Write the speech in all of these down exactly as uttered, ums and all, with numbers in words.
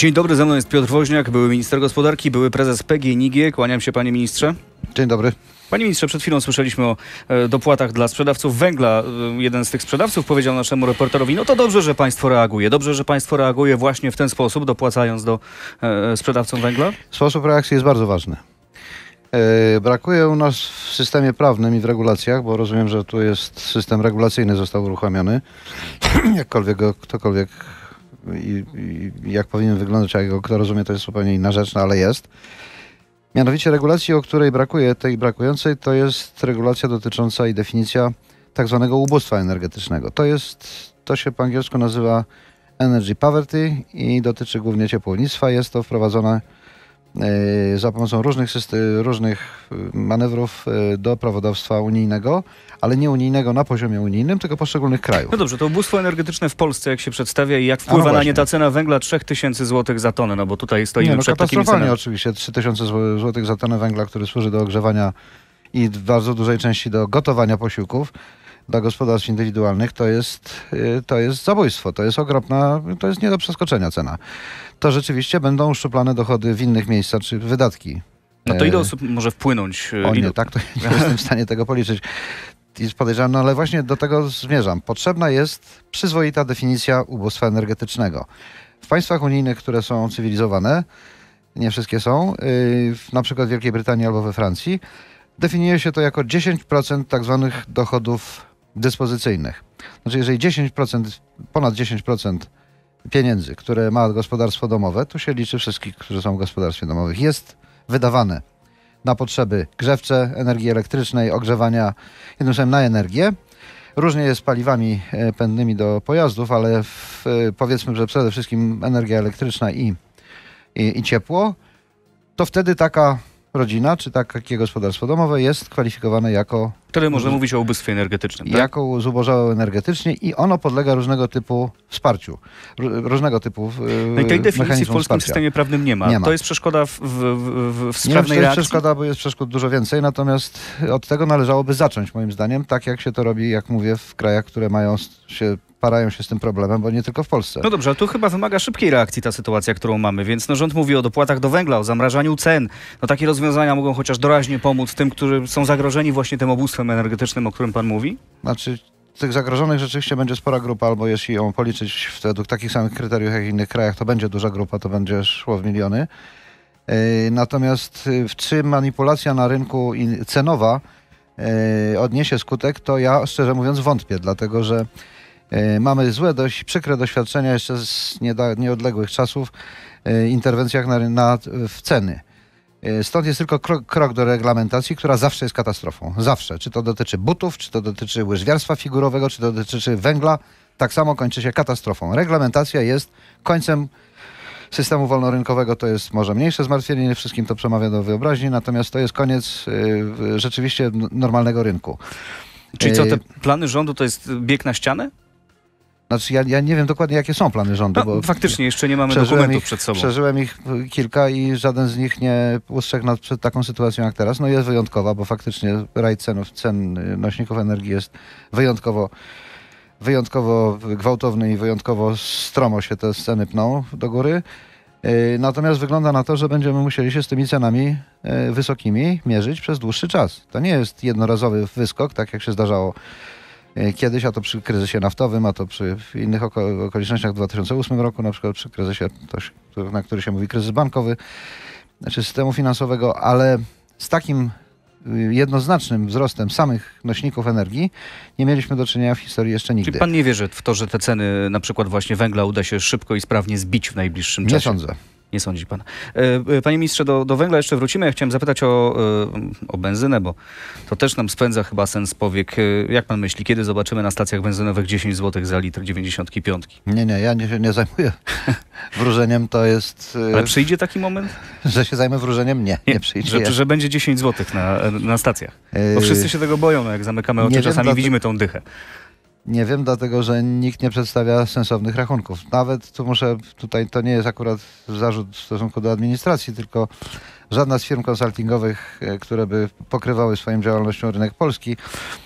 Dzień dobry, ze mną jest Piotr Woźniak, były minister gospodarki, były prezes P G N I G. Kłaniam się, panie ministrze. Dzień dobry. Panie ministrze, przed chwilą słyszeliśmy o e, dopłatach dla sprzedawców węgla. E, jeden z tych sprzedawców powiedział naszemu reporterowi, no to dobrze, że państwo reaguje. Dobrze, że państwo reaguje właśnie w ten sposób, dopłacając do e, sprzedawcom węgla? Sposób reakcji jest bardzo ważny. E, brakuje u nas w systemie prawnym i w regulacjach, bo rozumiem, że tu jest system regulacyjny został uruchomiony. Jakkolwiek go ktokolwiek i, i jak powinien wyglądać, a jak go kto rozumie, to jest zupełnie inna rzecz, no ale jest. Mianowicie regulacji, o której brakuje, tej brakującej, to jest regulacja dotycząca i definicja tak zwanego ubóstwa energetycznego. To jest, to się po angielsku nazywa energy poverty i dotyczy głównie ciepłownictwa. Jest to wprowadzone y, za pomocą różnych, system, różnych manewrów y, do prawodawstwa unijnego, ale nie unijnego na poziomie unijnym, tylko poszczególnych krajów. No dobrze, to ubóstwo energetyczne w Polsce, jak się przedstawia i jak wpływa no na nie ta cena węgla trzy tysiące złotych za tonę, no bo tutaj stoimy nie, no, przed takimi katastrofalnie cenami. oczywiście, trzy tysiące złotych za tonę węgla, który służy do ogrzewania i w bardzo dużej części do gotowania posiłków dla gospodarstw indywidualnych, to jest, to jest zabójstwo, to jest ogromna, to jest nie do przeskoczenia cena. To rzeczywiście będą uszczuplane dochody w innych miejscach, czy wydatki. No to ile osób może wpłynąć? O Ile... nie, tak to nie jestem w stanie tego policzyć. Jest podejrzane, no ale właśnie do tego zmierzam. Potrzebna jest przyzwoita definicja ubóstwa energetycznego. W państwach unijnych, które są cywilizowane, nie wszystkie są, yy, na przykład w Wielkiej Brytanii albo we Francji, definiuje się to jako dziesięć procent tak zwanych dochodów dyspozycyjnych. Znaczy, jeżeli dziesięć procent, ponad dziesięć procent pieniędzy, które ma gospodarstwo domowe, tu się liczy wszystkich, którzy są w gospodarstwie domowych, jest wydawane na potrzeby grzewcze, energii elektrycznej, ogrzewania, jednym słowem na energię. Różnie jest z paliwami pędnymi do pojazdów, ale w, powiedzmy, że przede wszystkim energia elektryczna i, i, i ciepło, to wtedy taka rodzina, czy takie gospodarstwo domowe jest kwalifikowane jako... Wtedy można mówić o ubóstwie energetycznym, tak? Jako zubożałe energetycznie i ono podlega różnego typu wsparciu. Różnego typu No i tej definicji w polskim wsparcia. systemie prawnym nie ma. nie ma. To jest przeszkoda w, w, w, w sprawnej nie wiem, czy to jest reakcji? przeszkoda, bo jest przeszkód dużo więcej, natomiast od tego należałoby zacząć, moim zdaniem, tak jak się to robi, jak mówię, w krajach, które mają się, parają się z tym problemem, bo nie tylko w Polsce. No dobrze, ale tu chyba wymaga szybkiej reakcji ta sytuacja, którą mamy, więc no, rząd mówi o dopłatach do węgla, o zamrażaniu cen. No takie rozwiązania mogą chociaż doraźnie pomóc tym, którzy są zagrożeni właśnie tym ubóstwem energetycznym, o którym pan mówi? Znaczy, tych zagrożonych rzeczywiście będzie spora grupa, albo jeśli ją policzyć według takich samych kryteriów jak w innych krajach, to będzie duża grupa, to będzie szło w miliony. Yy, natomiast yy, czy manipulacja na rynku cenowa yy, odniesie skutek, to ja szczerze mówiąc wątpię, dlatego że yy, mamy złe, dość przykre doświadczenia jeszcze z nieda, nieodległych czasów yy, interwencjach na, na, w ceny. Stąd jest tylko krok, krok do reglamentacji, która zawsze jest katastrofą. Zawsze. Czy to dotyczy butów, czy to dotyczy łyżwiarstwa figurowego, czy to dotyczy węgla, tak samo kończy się katastrofą. Reglamentacja jest końcem systemu wolnorynkowego, to jest może mniejsze zmartwienie, nie wszystkim to przemawia do wyobraźni, natomiast to jest koniec y, rzeczywiście normalnego rynku. Czyli co, te plany rządu to jest bieg na ścianę? Znaczy ja, ja nie wiem dokładnie, jakie są plany rządu. No, bo faktycznie, jeszcze nie mamy dokumentów ich, przed sobą. Przeżyłem ich kilka i żaden z nich nie ustrzegł nas przed taką sytuacją jak teraz. No jest wyjątkowa, bo faktycznie raj cenów, cen nośników energii jest wyjątkowo, wyjątkowo gwałtowny i wyjątkowo stromo się te ceny pną do góry. Natomiast wygląda na to, że będziemy musieli się z tymi cenami wysokimi mierzyć przez dłuższy czas. To nie jest jednorazowy wyskok, tak jak się zdarzało kiedyś, a to przy kryzysie naftowym, a to przy innych oko okolicznościach w dwa tysiące ósmym roku, na przykład przy kryzysie, to, na który się mówi kryzys bankowy, znaczy systemu finansowego, ale z takim jednoznacznym wzrostem samych nośników energii nie mieliśmy do czynienia w historii jeszcze nigdy. Czyli pan nie wierzy w to, że te ceny na przykład właśnie węgla uda się szybko i sprawnie zbić w najbliższym czasie? Nie sądzę. Nie sądzi pan. Panie ministrze, do, do węgla jeszcze wrócimy. Ja chciałem zapytać o, o benzynę, bo to też nam spędza chyba sens powiek. Jak pan myśli, kiedy zobaczymy na stacjach benzynowych dziesięć złotych za litr dziewięćdziesiątki pięć? Nie, nie, ja nie, się nie zajmuję wróżeniem, to jest... Ale przyjdzie taki moment? Że się zajmę wróżeniem? Nie, nie, nie przyjdzie. Że, że będzie dziesięć złotych na, na stacjach. Bo wszyscy się tego boją, no jak zamykamy oczy, nie czasami wiem, widzimy tą dychę. Nie wiem, dlatego że nikt nie przedstawia sensownych rachunków. Nawet tu muszę, tutaj to nie jest akurat zarzut w stosunku do administracji, tylko żadna z firm konsultingowych, które by pokrywały swoją działalnością rynek polski,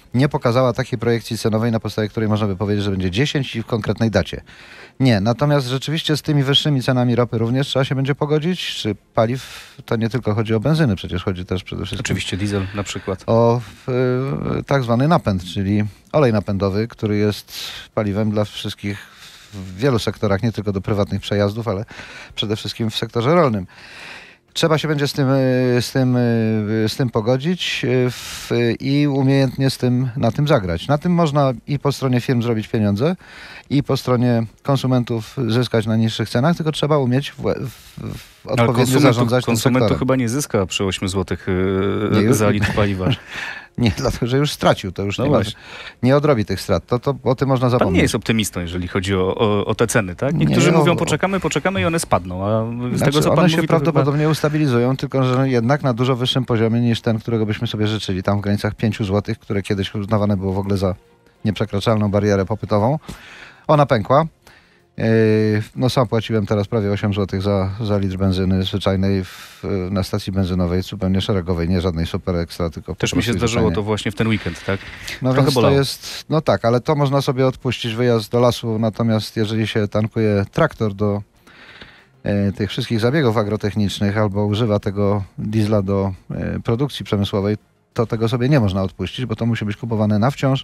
nie pokazała takiej projekcji cenowej, na podstawie której można by powiedzieć, że będzie dziesięć i w konkretnej dacie. Nie, natomiast rzeczywiście z tymi wyższymi cenami ropy również trzeba się będzie pogodzić, czy paliw, to nie tylko chodzi o benzyny, przecież chodzi też przede wszystkim Oczywiście diesel na przykład. o y, tak zwany napęd, czyli olej napędowy, który jest paliwem dla wszystkich w wielu sektorach, nie tylko do prywatnych przejazdów, ale przede wszystkim w sektorze rolnym. Trzeba się będzie z tym, y, z tym, y, z tym pogodzić y, w, i umiejętnie z tym, na tym zagrać. Na tym można i po stronie firm zrobić pieniądze, i po stronie konsumentów zyskać na niższych cenach, tylko trzeba umieć w, w, w odpowiednio zarządzać tym konsument sektorem. to chyba nie zyska przy ośmiu złotych Nie, yy, za litr paliwa. Nie, dlatego, że już stracił, to już No nie, ma, właśnie. nie odrobi tych strat. To, to o tym można zapomnieć. Pan nie jest optymistą, jeżeli chodzi o, o, o te ceny, tak? Niektórzy Nie, mówią, o- poczekamy, poczekamy i one spadną, a z Znaczy, tego, co pan one mówi, się to chyba... prawdopodobnie ustabilizują, tylko że jednak na dużo wyższym poziomie niż ten, którego byśmy sobie życzyli. Tam w granicach pięciu złotych, które kiedyś uznawane było w ogóle za nieprzekraczalną barierę popytową. Ona pękła. Yy, No sam płaciłem teraz prawie osiem złotych za, za litr benzyny zwyczajnej w, na stacji benzynowej, zupełnie szeregowej, nie żadnej super ekstra, tylko po Też mi się prostu zdarzyło zwyczajnie. to właśnie w ten weekend, tak? No Trochę więc to bolało. jest, no tak, ale to można sobie odpuścić, wyjazd do lasu, natomiast jeżeli się tankuje traktor do e, tych wszystkich zabiegów agrotechnicznych albo używa tego diesla do e, produkcji przemysłowej, to tego sobie nie można odpuścić, bo to musi być kupowane na wciąż,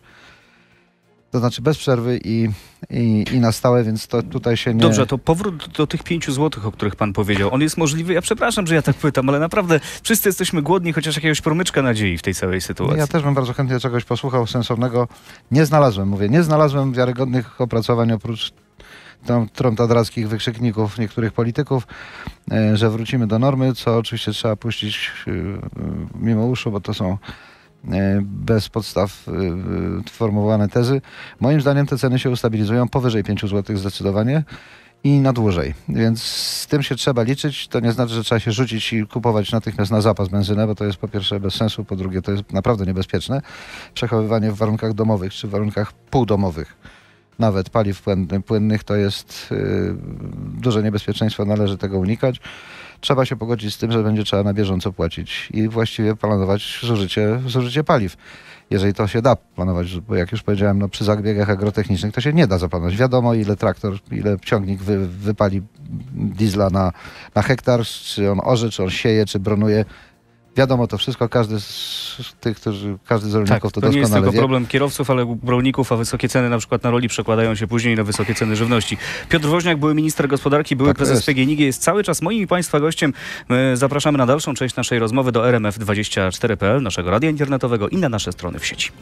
to znaczy bez przerwy i, i, i na stałe, więc to tutaj się nie... Dobrze, to powrót do tych pięciu złotych, o których pan powiedział, on jest możliwy? Ja przepraszam, że ja tak pytam, ale naprawdę wszyscy jesteśmy głodni chociaż jakiegoś promyczka nadziei w tej całej sytuacji. Ja też bym bardzo chętnie czegoś posłuchał sensownego. Nie znalazłem, mówię, nie znalazłem wiarygodnych opracowań oprócz tam trątadrackich wykrzykników niektórych polityków, e, że wrócimy do normy, co oczywiście trzeba puścić e, mimo uszu, bo to są e, bez podstaw e, formułowane tezy. Moim zdaniem te ceny się ustabilizują powyżej pięciu złotych zdecydowanie i na dłużej. Więc z tym się trzeba liczyć. To nie znaczy, że trzeba się rzucić i kupować natychmiast na zapas benzynę, bo to jest po pierwsze bez sensu, po drugie to jest naprawdę niebezpieczne. Przechowywanie w warunkach domowych czy w warunkach półdomowych nawet paliw płynny, płynnych to jest yy, duże niebezpieczeństwo, należy tego unikać. Trzeba się pogodzić z tym, że będzie trzeba na bieżąco płacić i właściwie planować zużycie, zużycie paliw. Jeżeli to się da planować, bo jak już powiedziałem, no przy zabiegach agrotechnicznych to się nie da zaplanować. Wiadomo, ile traktor, ile ciągnik wy, wypali diesla na, na hektar, czy on orze, czy on sieje, czy bronuje. Wiadomo to wszystko, każdy z tych, którzy, każdy z rolników Tak, to, to nie jest doskonale tylko wie. problem kierowców, ale rolników, a wysokie ceny na przykład na roli przekładają się później na wysokie ceny żywności. Piotr Woźniak, były minister gospodarki, były Tak prezes jest. P G N I G, jest cały czas moim i państwa gościem. My zapraszamy na dalszą część naszej rozmowy do R M F dwadzieścia cztery kropka p l, naszego radia internetowego i na nasze strony w sieci.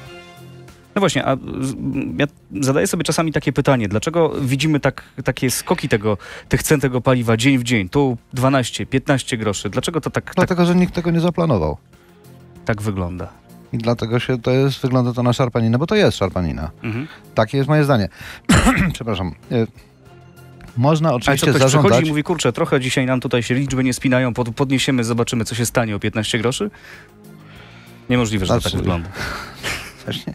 No właśnie, a z- ja zadaję sobie czasami takie pytanie, dlaczego widzimy tak, takie skoki tego, tych cen tego paliwa dzień w dzień, tu dwanaście, piętnaście groszy, dlaczego to tak, tak, Dlatego, że nikt tego nie zaplanował. tak wygląda? I dlatego się to jest, wygląda to na szarpaninę, bo to jest szarpanina. Mhm. Takie jest moje zdanie. Przepraszam. Y, Można Ale co, oczywiście ktoś zażądać... przychodzi i mówi, kurczę, trochę dzisiaj nam tutaj się liczby nie spinają, pod, podniesiemy, zobaczymy, co się stanie o piętnaście groszy? Niemożliwe, że to Znaczy- tak wygląda. Właśnie.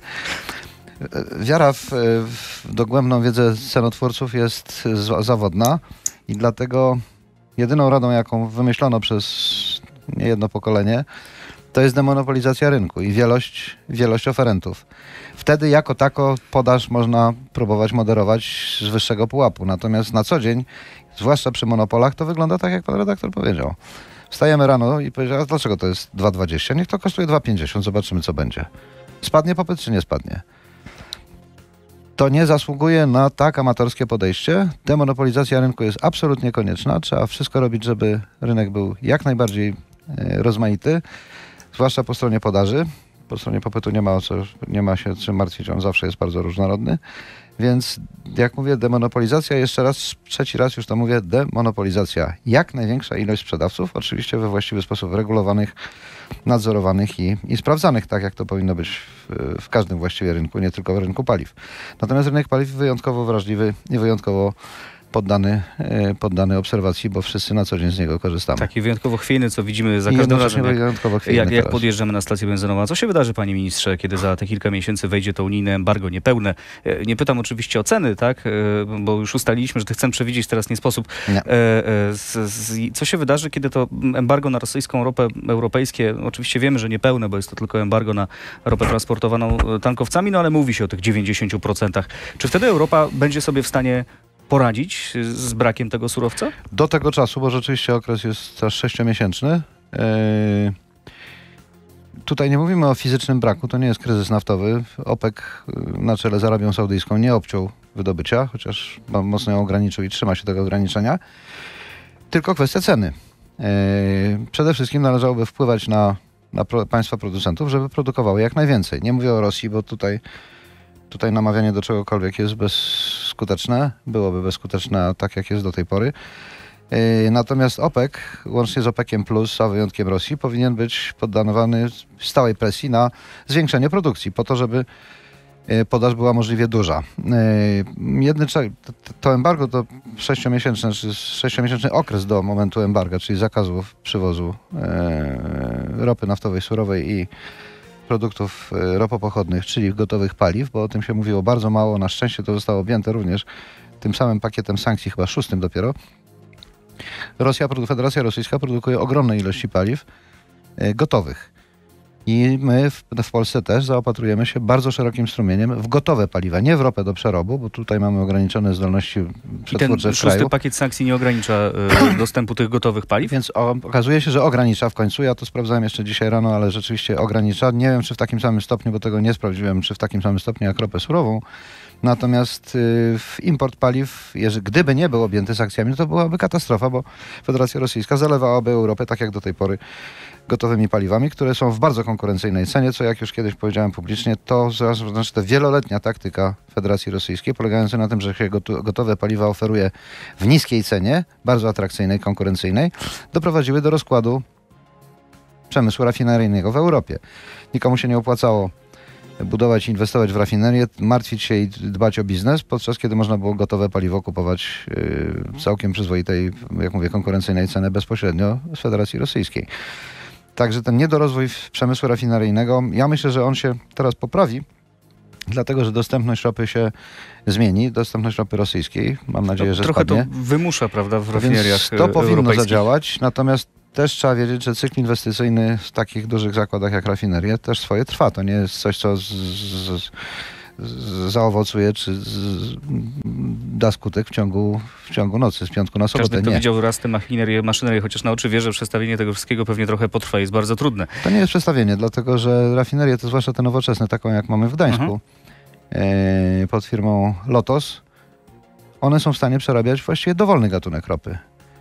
Wiara w, w dogłębną wiedzę cenotwórców jest z- zawodna i dlatego jedyną radą, jaką wymyślono przez niejedno pokolenie, to jest demonopolizacja rynku i wielość, wielość oferentów. Wtedy jako tako podaż można próbować moderować z wyższego pułapu. Natomiast na co dzień, zwłaszcza przy monopolach, to wygląda tak, jak pan redaktor powiedział. Wstajemy rano i powiedział, a dlaczego to jest dwa dwadzieścia? Niech to kosztuje dwa pięćdziesiąt, zobaczymy co będzie. Spadnie popyt czy nie spadnie? To nie zasługuje na tak amatorskie podejście. Demonopolizacja rynku jest absolutnie konieczna. Trzeba wszystko robić, żeby rynek był jak najbardziej e, rozmaity, zwłaszcza po stronie podaży. Po stronie popytu nie ma, o co, nie ma się czym martwić, on zawsze jest bardzo różnorodny. Więc jak mówię demonopolizacja, jeszcze raz, trzeci raz już to mówię, demonopolizacja. Jak największa ilość sprzedawców, oczywiście we właściwy sposób regulowanych, nadzorowanych i, i sprawdzanych, tak jak to powinno być w, w każdym właściwie rynku, nie tylko w rynku paliw. Natomiast rynek paliw wyjątkowo wrażliwy i wyjątkowo poddany, e, poddany obserwacji, bo wszyscy na co dzień z niego korzystamy. Taki wyjątkowo chwiejny, co widzimy za I każdym jednocześnie razem, jak, wyjątkowo chwiejny jak, jak teraz. podjeżdżamy na stację benzynową. A co się wydarzy, panie ministrze, kiedy za te kilka miesięcy wejdzie to unijne embargo niepełne? E, Nie pytam oczywiście o ceny, tak? E, bo już ustaliliśmy, że tych cen przewidzieć teraz nie sposób. Nie. E, e, z, z, co się wydarzy, kiedy to embargo na rosyjską ropę europejskie, oczywiście wiemy, że niepełne, bo jest to tylko embargo na ropę transportowaną tankowcami, no ale mówi się o tych dziewięćdziesięciu procentach. Czy wtedy Europa będzie sobie w stanie poradzić z brakiem tego surowca? Do tego czasu, bo rzeczywiście okres jest aż sześciomiesięczny. Yy, tutaj nie mówimy o fizycznym braku, to nie jest kryzys naftowy. OPEC na czele z Arabią Saudyjską nie obciął wydobycia, chociaż mocno ją ograniczył i trzyma się tego ograniczenia. Tylko kwestia ceny. Yy, przede wszystkim należałoby wpływać na, na pro, państwa producentów, żeby produkowały jak najwięcej. Nie mówię o Rosji, bo tutaj Tutaj namawianie do czegokolwiek jest bezskuteczne, byłoby bezskuteczne tak jak jest do tej pory. Yy, natomiast OPEC, łącznie z OPEC-iem plus, a wyjątkiem Rosji, powinien być poddawany stałej presji na zwiększenie produkcji, po to, żeby yy, podaż była możliwie duża. Yy, jedny, to, to embargo to sześciomiesięczny, czy sześciomiesięczny okres do momentu embarga, czyli zakazu przywozu yy, ropy naftowej surowej i produktów ropopochodnych, czyli gotowych paliw, bo o tym się mówiło bardzo mało. Na szczęście to zostało objęte również tym samym pakietem sankcji, chyba szóstym dopiero. Rosja, Federacja Rosyjska produkuje ogromne ilości paliw gotowych. I my w, w Polsce też zaopatrujemy się bardzo szerokim strumieniem w gotowe paliwa, nie w ropę do przerobu, bo tutaj mamy ograniczone zdolności przetwórcze I ten w kraju. szósty pakiet sankcji nie ogranicza y, dostępu tych gotowych paliw? Więc o, okazuje się, że ogranicza w końcu. Ja to sprawdzałem jeszcze dzisiaj rano, ale rzeczywiście ogranicza. Nie wiem, czy w takim samym stopniu, bo tego nie sprawdziłem, czy w takim samym stopniu jak ropę surową. Natomiast y, import paliw, jeżeli, gdyby nie był objęty sankcjami, to byłaby katastrofa, bo Federacja Rosyjska zalewałaby Europę, tak jak do tej pory, gotowymi paliwami, które są w bardzo konkurencyjnej cenie, co jak już kiedyś powiedziałem publicznie, to znaczy to wieloletnia taktyka Federacji Rosyjskiej, polegająca na tym, że się gotowe paliwa oferuje w niskiej cenie, bardzo atrakcyjnej, konkurencyjnej, doprowadziły do rozkładu przemysłu rafineryjnego w Europie. Nikomu się nie opłacało budować i inwestować w rafinerię, martwić się i dbać o biznes, podczas kiedy można było gotowe paliwo kupować yy, całkiem przyzwoitej, jak mówię, konkurencyjnej ceny bezpośrednio z Federacji Rosyjskiej. Także ten niedorozwój przemysłu rafineryjnego, ja myślę, że on się teraz poprawi, dlatego że dostępność ropy się zmieni, dostępność ropy rosyjskiej, mam nadzieję, że trochę spadnie. to wymusza, prawda, w rafineriach Więc to powinno europejskich. zadziałać, natomiast też trzeba wiedzieć, że cykl inwestycyjny w takich dużych zakładach jak rafinerie też swoje trwa. To nie jest coś, co z, z, z, zaowocuje, czy z, da skutek w ciągu, w ciągu nocy, z piątku na sobotę. Każdy, kto nie. widział raz tę maszynerię, maszynerię, chociaż na oczy wie, że przestawienie tego wszystkiego pewnie trochę potrwa, jest bardzo trudne. To nie jest przestawienie, dlatego że rafinerie, to zwłaszcza te nowoczesne, taką jak mamy w Gdańsku, e, pod firmą Lotos, one są w stanie przerabiać właściwie dowolny gatunek ropy.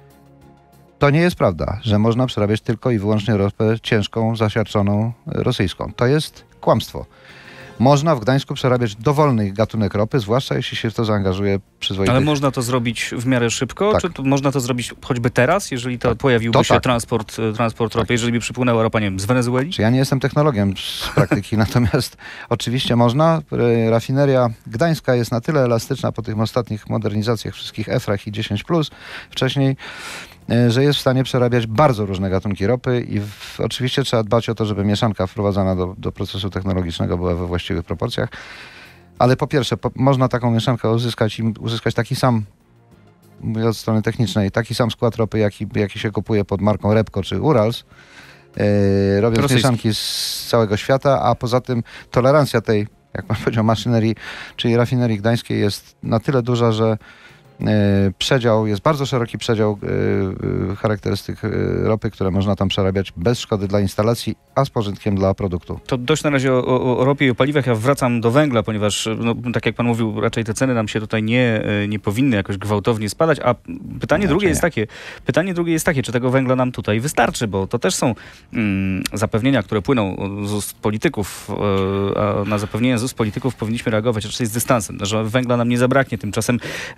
To nie jest prawda, że można przerabiać tylko i wyłącznie ropę ciężką, zasiarczoną rosyjską. To jest kłamstwo. Można w Gdańsku przerabiać dowolny gatunek ropy, zwłaszcza jeśli się w to zaangażuje przyzwoitych... Ale można to zrobić w miarę szybko? Tak. Czy to można to zrobić choćby teraz, jeżeli to Tak. pojawiłby To się tak. transport, transport Tak. ropy, jeżeli by przypłynęła ropa, nie wiem, z Wenezueli? Czy ja nie jestem technologiem z praktyki, natomiast oczywiście można. Rafineria gdańska jest na tyle elastyczna po tych ostatnich modernizacjach wszystkich E F R ach i dziesięć plus wcześniej, że jest w stanie przerabiać bardzo różne gatunki ropy i w, oczywiście trzeba dbać o to, żeby mieszanka wprowadzana do, do procesu technologicznego była we właściwych proporcjach. Ale po pierwsze, po, można taką mieszankę uzyskać i uzyskać taki sam, mówiąc od strony technicznej, taki sam skład ropy, jaki, jaki się kupuje pod marką Repco czy Urals, yy, robiąc Rosyjski. mieszanki z całego świata, a poza tym tolerancja tej, jak pan powiedział, maszynerii, czyli rafinerii gdańskiej jest na tyle duża, że yy, przedział, jest bardzo szeroki przedział yy, charakterystyk yy, ropy, które można tam przerabiać bez szkody dla instalacji, a z pożytkiem dla produktu. To dość na razie o, o, o ropie i o paliwach. Ja wracam do węgla, ponieważ, no, tak jak pan mówił, raczej te ceny nam się tutaj nie, nie powinny jakoś gwałtownie spadać. A pytanie Raczej drugie nie. jest takie, pytanie drugie jest takie, czy tego węgla nam tutaj wystarczy, bo to też są mm, zapewnienia, które płyną z ust polityków, e, a na zapewnienia z ust polityków powinniśmy reagować raczej z dystansem, że węgla nam nie zabraknie. Tymczasem e,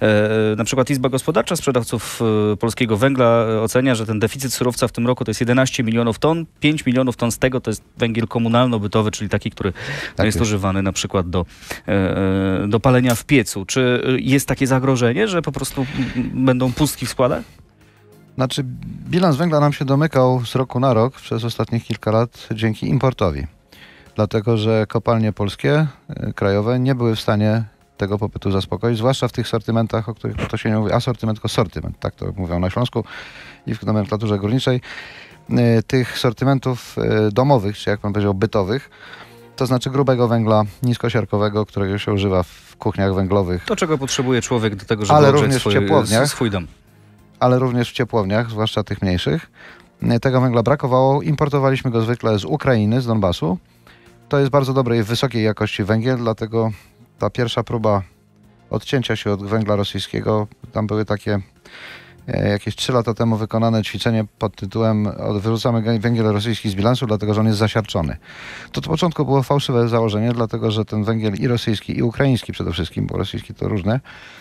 na przykład Izba Gospodarcza Sprzedawców e, Polskiego Węgla ocenia, że ten deficyt surowca w tym roku to jest jedenaście milionów ton, pięć milionów ton z tego to jest węgiel komunalno-bytowy, czyli taki, który Tak jest jest. używany na przykład do, e, do palenia w piecu. Czy jest takie zagrożenie, że po prostu m, będą pustki w składach? Znaczy, bilans węgla nam się domykał z roku na rok przez ostatnich kilka lat dzięki importowi. Dlatego, że kopalnie polskie, y, krajowe nie były w stanie tego popytu zaspokoić, zwłaszcza w tych sortymentach, o których to się nie mówi, asortyment, tylko sortyment, tak to mówią na Śląsku i w nomenklaturze górniczej. Y, tych sortymentów y, domowych, czy jak pan powiedział, bytowych, to znaczy grubego węgla niskosiarkowego, którego się używa w kuchniach węglowych, To, czego potrzebuje człowiek do tego, żeby Ale ogrzeć również w swój, ciepłowniach. swój dom. ale również w ciepłowniach, zwłaszcza tych mniejszych. Tego węgla brakowało. Importowaliśmy go zwykle z Ukrainy, z Donbasu. To jest bardzo dobrej, wysokiej jakości węgiel, dlatego ta pierwsza próba odcięcia się od węgla rosyjskiego, tam były takie e, jakieś trzy lata temu wykonane ćwiczenie pod tytułem od- wyrzucamy gę- węgiel rosyjski z bilansu, dlatego że on jest zasiarczony. To od początku było fałszywe założenie, dlatego że ten węgiel i rosyjski, i ukraiński przede wszystkim, bo rosyjski to różne,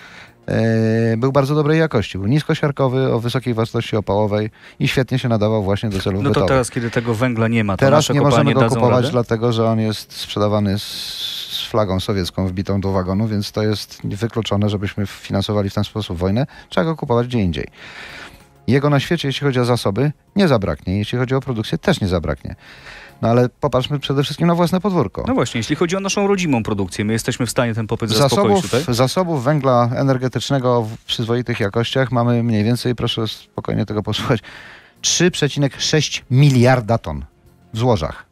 e, był bardzo dobrej jakości. Był niskosiarkowy, o wysokiej wartości opałowej i świetnie się nadawał właśnie do celów No to bytowych. teraz, kiedy tego węgla nie ma, to Teraz nasze nie kopalnie możemy go dadzą kupować, radę? dlatego że on jest sprzedawany z, z flagą sowiecką wbitą do wagonu, więc to jest wykluczone, żebyśmy finansowali w ten sposób wojnę. Trzeba go kupować gdzie indziej. Jego na świecie, jeśli chodzi o zasoby, nie zabraknie. Jeśli chodzi o produkcję, też nie zabraknie. No ale popatrzmy przede wszystkim na własne podwórko. No właśnie, jeśli chodzi o naszą rodzimą produkcję, my jesteśmy w stanie ten popyt zaspokoić Zasobów, tutaj? zasobów węgla energetycznego w przyzwoitych jakościach mamy mniej więcej, proszę spokojnie tego posłuchać, trzy przecinek sześć miliarda ton w złożach.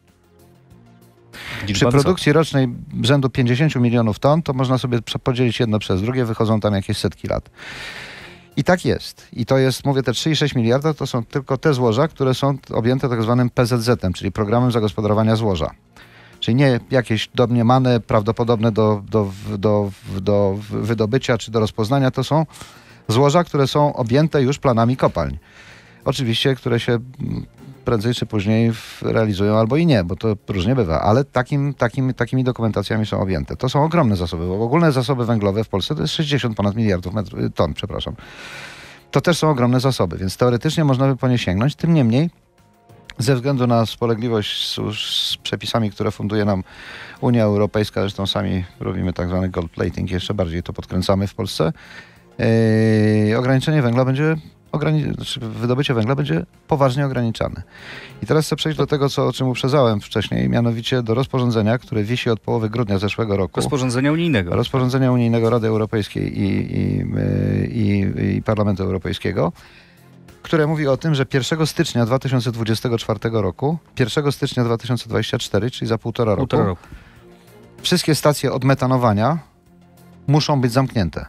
Przy Liczba produkcji rocznej rzędu pięćdziesiąt milionów ton, to można sobie prze- podzielić jedno przez drugie, wychodzą tam jakieś setki lat. I tak jest. I to jest, mówię, te trzy i sześć miliarda to są tylko te złoża, które są objęte tak zwanym P Z Z-em, czyli Programem Zagospodarowania Złoża. Czyli nie jakieś domniemane, prawdopodobne do, do, do, do wydobycia czy do rozpoznania, to są złoża, które są objęte już planami kopalń. Oczywiście, które się mm, prędzej czy później w- realizują albo i nie, bo to różnie bywa, ale takim, takim, takimi dokumentacjami są objęte. To są ogromne zasoby, bo ogólne zasoby węglowe w Polsce to jest sześćdziesiąt ponad miliardów metr, ton, przepraszam. To też są ogromne zasoby, więc teoretycznie można by po nie sięgnąć. Tym niemniej, ze względu na spolegliwość z, z przepisami, które funduje nam Unia Europejska, zresztą sami robimy tak zwany gold plating, jeszcze bardziej to podkręcamy w Polsce, yy, ograniczenie węgla będzie, ograni- znaczy wydobycie węgla będzie poważnie ograniczane. I teraz chcę przejść do tego, co, o czym uprzedzałem wcześniej, mianowicie do rozporządzenia, które wisi od połowy grudnia zeszłego roku. rozporządzenia unijnego. Rozporządzenia unijnego Rady Europejskiej i, i, yy, i, i Parlamentu Europejskiego, które mówi o tym, że pierwszego stycznia dwa tysiące dwudziestego czwartego roku, pierwszego stycznia dwa tysiące dwudziestego czwartego, czyli za półtora roku, Półtora roku. wszystkie stacje odmetanowania muszą być zamknięte.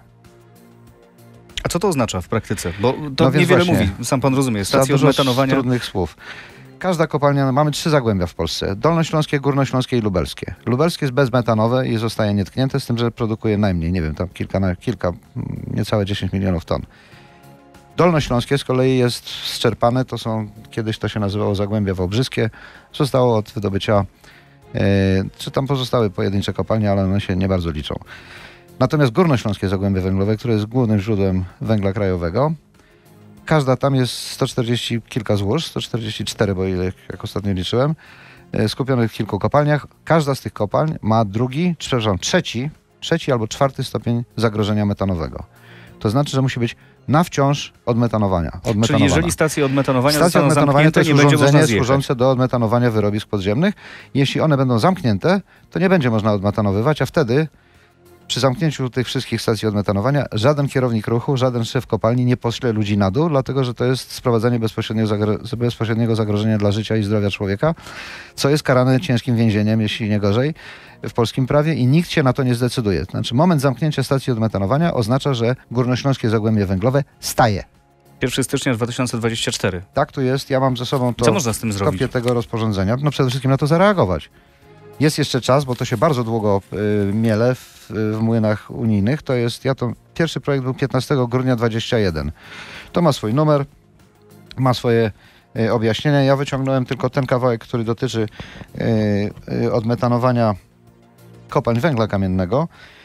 A co to oznacza w praktyce? Bo to No więc niewiele właśnie. mówi, sam pan rozumie. Za Stacje dużo odmetanowania. trudnych słów. Każda kopalnia, mamy trzy zagłębia w Polsce. Dolnośląskie, Górnośląskie i Lubelskie. Lubelskie jest bezmetanowe i zostaje nietknięte, z tym, że produkuje najmniej, nie wiem, tam kilka, na- kilka mm, niecałe dziesięć milionów ton. Dolnośląskie z kolei jest zczerpane, to są, kiedyś to się nazywało Zagłębia Wałbrzyskie, zostało od wydobycia, e, czy tam pozostały pojedyncze kopalnie, ale one się nie bardzo liczą. Natomiast Górnośląskie Zagłębie Węglowe, które jest głównym źródłem węgla krajowego, każda tam jest sto czterdzieści kilka złóż, sto czterdzieści cztery, bo ile jak ostatnio liczyłem, e, skupionych w kilku kopalniach. Każda z tych kopalń ma drugi, czy, przepraszam, trzeci, trzeci albo czwarty stopień zagrożenia metanowego. To znaczy, że musi być na wciąż odmetanowania. Czyli odmetanowana. jeżeli stacje odmetanowania Stacja zostaną odmetanowania to zamknięte, jest nie będzie można urządzenie zjechać. służące do odmetanowania wyrobisk podziemnych. Jeśli one będą zamknięte, to nie będzie można odmetanowywać, a wtedy przy zamknięciu tych wszystkich stacji odmetanowania żaden kierownik ruchu, żaden szef kopalni nie pośle ludzi na dół, dlatego że to jest sprowadzenie bezpośredniego, zagro- bezpośredniego zagrożenia dla życia i zdrowia człowieka, co jest karane ciężkim więzieniem, jeśli nie gorzej, w polskim prawie i nikt się na to nie zdecyduje. Znaczy moment zamknięcia stacji odmetanowania oznacza, że Górnośląskie Zagłębie Węglowe staje. pierwszego stycznia dwa tysiące dwudziestego czwartego. Tak tu jest, ja mam ze sobą to Co można z tym zrobić? kopię tego rozporządzenia. No przede wszystkim na to zareagować. Jest jeszcze czas, bo to się bardzo długo y, miele w, w młynach unijnych. To jest, ja to, pierwszy projekt był piętnastego grudnia dwudziestego pierwszego. To ma swój numer, ma swoje y, objaśnienia. Ja wyciągnąłem tylko ten kawałek, który dotyczy y, y, odmetanowania kopalń węgla kamiennego.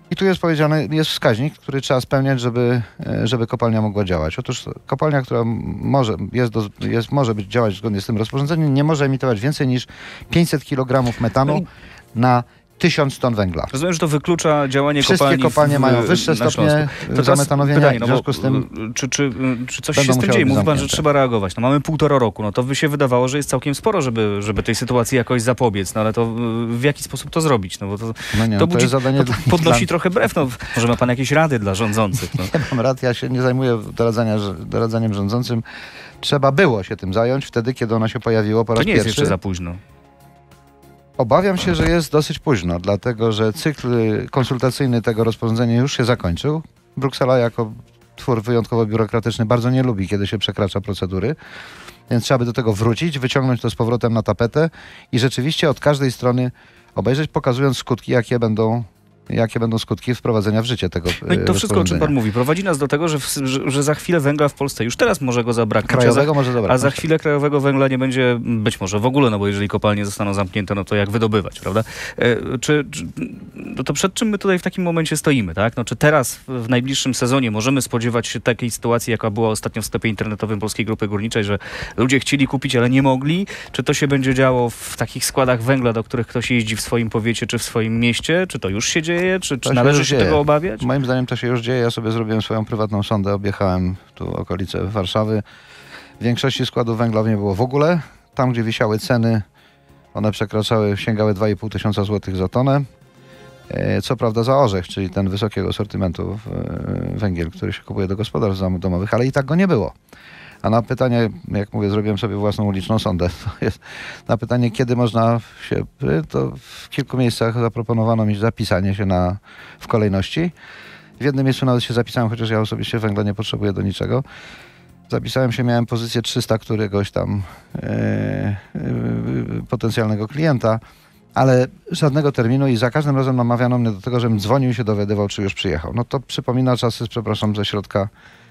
I tu jest powiedziane, jest wskaźnik, który trzeba spełniać, żeby, żeby kopalnia mogła działać. Otóż kopalnia, która może, jest do, jest, może być działać zgodnie z tym rozporządzeniem, nie może emitować więcej niż pięćset kilogramów metanu na tysiąc ton węgla. Rozumiem, że to wyklucza działanie Wszystkie kopalni. kopalnie w, mają wyższe na stopnie teraz zametanowienia, pytanie, w no związku bo, z tym czy, czy, czy coś będą się z tym musiały dzieje? być Mówi pan, że zamknięte. trzeba reagować. No mamy półtora roku, no to by się wydawało, że jest całkiem sporo, żeby, żeby tej sytuacji jakoś zapobiec, no ale to w jaki sposób to zrobić? No bo to, no nie, to, to budzi, jest zadanie to dla- podnosi dla- trochę brew. No, może ma pan jakieś rady dla rządzących? No. Nie mam rad, ja się nie zajmuję doradzania, doradzaniem rządzącym. Trzeba było się tym zająć wtedy, kiedy ono się pojawiło po To raz nie jest pierwszy. jeszcze za późno. Obawiam się, że jest dosyć późno, dlatego że cykl konsultacyjny tego rozporządzenia już się zakończył. Bruksela jako twór wyjątkowo biurokratyczny bardzo nie lubi, kiedy się przekracza procedury, więc trzeba by do tego wrócić, wyciągnąć to z powrotem na tapetę i rzeczywiście od każdej strony obejrzeć, pokazując skutki, jakie będą, jakie będą skutki wprowadzenia w życie tego No i to wszystko, o czym pan rozporządzenia. mówi, prowadzi nas do tego, że, w, że, że za chwilę węgla w Polsce już teraz może go zabraknąć. Krajowego a za, może zabrać. A za chwilę krajowego węgla nie będzie być może w ogóle, no bo jeżeli kopalnie zostaną zamknięte, no to jak wydobywać, prawda? E, czy, czy, no to przed czym my tutaj w takim momencie stoimy, tak? No czy teraz w, w najbliższym sezonie możemy spodziewać się takiej sytuacji, jaka była ostatnio w sklepie internetowym Polskiej Grupy Górniczej, że ludzie chcieli kupić, ale nie mogli? Czy to się będzie działo w takich składach węgla, do których ktoś jeździ w swoim powiecie czy w swoim mieście? Czy to już się dzieje? Czy, czy się należy już się dzieje. tego obawiać? Moim zdaniem to się już dzieje. Ja sobie zrobiłem swoją prywatną sondę, objechałem tu okolice Warszawy. W większości składów węgla nie było w ogóle. Tam, gdzie wisiały ceny, one przekraczały, sięgały dwa i pół tysiąca złotych za tonę. E, Co prawda za orzech, czyli ten wysokiego sortymentu e, węgiel, który się kupuje do gospodarstw dom- domowych, ale i tak go nie było. A na pytanie, jak mówię, zrobiłem sobie własną uliczną sondę, to jest na pytanie, kiedy można się, to w kilku miejscach zaproponowano mi zapisanie się na, w kolejności. W jednym miejscu nawet się zapisałem, chociaż ja osobiście węgla nie potrzebuję do niczego. Zapisałem się, miałem pozycję trzysta któregoś tam e, e, potencjalnego klienta, ale żadnego terminu i za każdym razem namawiano mnie do tego, żebym dzwonił i się dowiadywał, czy już przyjechał. No to przypomina czasy, przepraszam, ze środka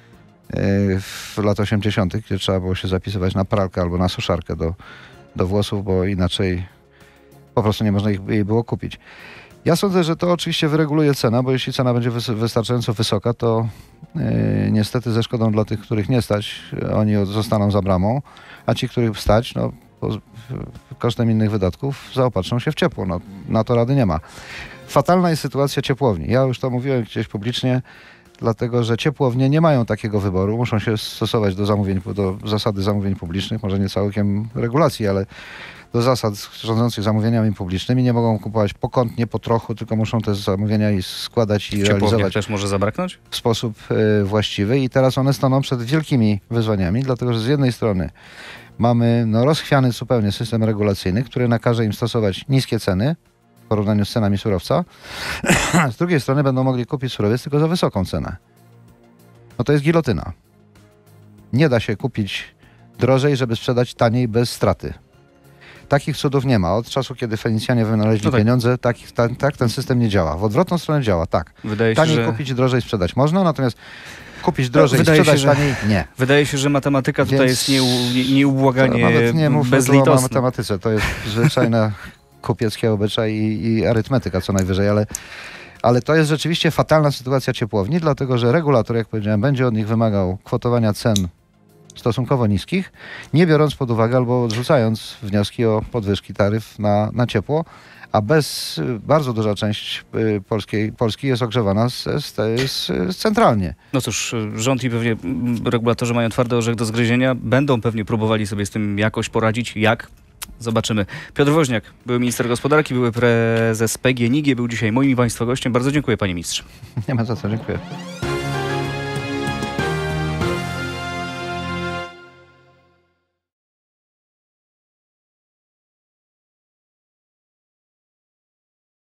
w lat osiemdziesiątych, gdzie trzeba było się zapisywać na pralkę albo na suszarkę do, do włosów, bo inaczej po prostu nie można ich, jej było kupić. Ja sądzę, że to oczywiście wyreguluje cenę, bo jeśli cena będzie wys- wystarczająco wysoka, to yy, niestety ze szkodą dla tych, których nie stać, oni od- zostaną za bramą, a ci, których stać, no, po, kosztem innych wydatków zaopatrzą się w ciepło. No, na to rady nie ma. Fatalna jest sytuacja ciepłowni. Ja już to mówiłem gdzieś publicznie, dlatego że ciepłownie nie mają takiego wyboru, muszą się stosować do zamówień, do zasady zamówień publicznych, może nie całkiem regulacji, ale do zasad rządzących zamówieniami publicznymi. Nie mogą kupować pokątnie, po trochu, tylko muszą te zamówienia i składać i W ciepłowniach realizować też może zabraknąć? w sposób y, właściwy i teraz one staną przed wielkimi wyzwaniami, dlatego że z jednej strony mamy no, rozchwiany zupełnie system regulacyjny, który nakaże im stosować niskie ceny w porównaniu z cenami surowca, a z drugiej strony będą mogli kupić surowiec tylko za wysoką cenę. No to jest gilotyna. Nie da się kupić drożej, żeby sprzedać taniej bez straty. Takich cudów nie ma. Od czasu, kiedy Fenicjanie wynaleźli No tak. pieniądze, tak, tak, tak ten system nie działa. W odwrotną stronę działa, tak. Wydaje się, Taniej że... kupić, drożej sprzedać można, natomiast kupić drożej i wydaje się, sprzedać że- taniej nie. Wydaje się, że matematyka tutaj Więc- jest nieu, nie, nieubłaganie To nawet nie mówmy tu o bezlitosna. matematyce, to jest zwyczajna kupiecki obyczaj i, i arytmetyka co najwyżej, ale, ale to jest rzeczywiście fatalna sytuacja ciepłowni, dlatego że regulator, jak powiedziałem, będzie od nich wymagał kwotowania cen stosunkowo niskich, nie biorąc pod uwagę albo odrzucając wnioski o podwyżki taryf na, na ciepło, a bez, bardzo duża część y, polskiej, Polski jest ogrzewana z, z, z, z centralnie. No cóż, rząd i pewnie mm, regulatorzy mają twardy orzech do zgryzienia. Będą pewnie próbowali sobie z tym jakoś poradzić. Jak? Zobaczymy. Piotr Woźniak, były minister gospodarki, były prezes P G N I G, był dzisiaj moim i państwa gościem. Bardzo dziękuję, panie ministrze. Nie ma za co, dziękuję.